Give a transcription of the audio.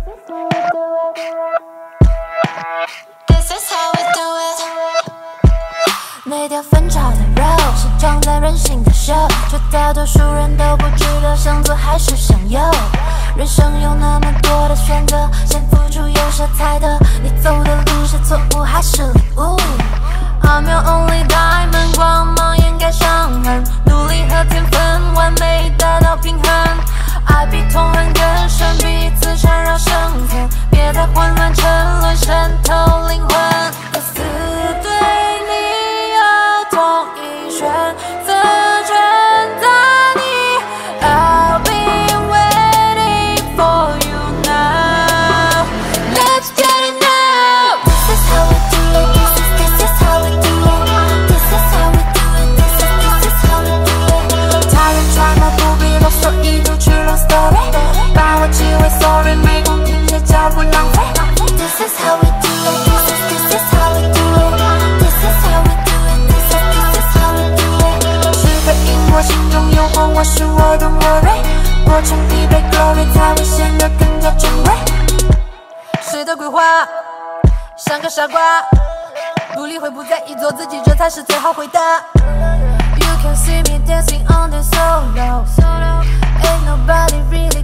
This is how we do it。每条分叉的 road 是装载人性的 show， 绝大多数人都不知道想左还是想右。人生有那么多的选择，先付出有色彩的，你走的路是错误还是礼物 ？I'm your only diamond， 光芒掩盖伤痕，努力和天分，完美达到平衡。爱比痛恨更深，彼此缠绕生存，别再混乱沉沦，渗透灵魂。可似对你有同一选择权在你 ，I'll be waiting for you now. Let's get it now. This is how we do it. This is how we do it. This is how we do it. This is how we do it. 他人传的不必啰嗦，一路去long story， 把我记为 sorry， 没空听谁脚步浪费。This is how we do it. This is how we do it. This is how we do it. This is how we do it. 是个因我心中有火，我是我的 worry， 过程比被 glory 才会显得更加珍贵。谁的规划像个傻瓜，不理会不在意做自己，这才是最好回答。You can see me dancing on the solo. Ain't nobody really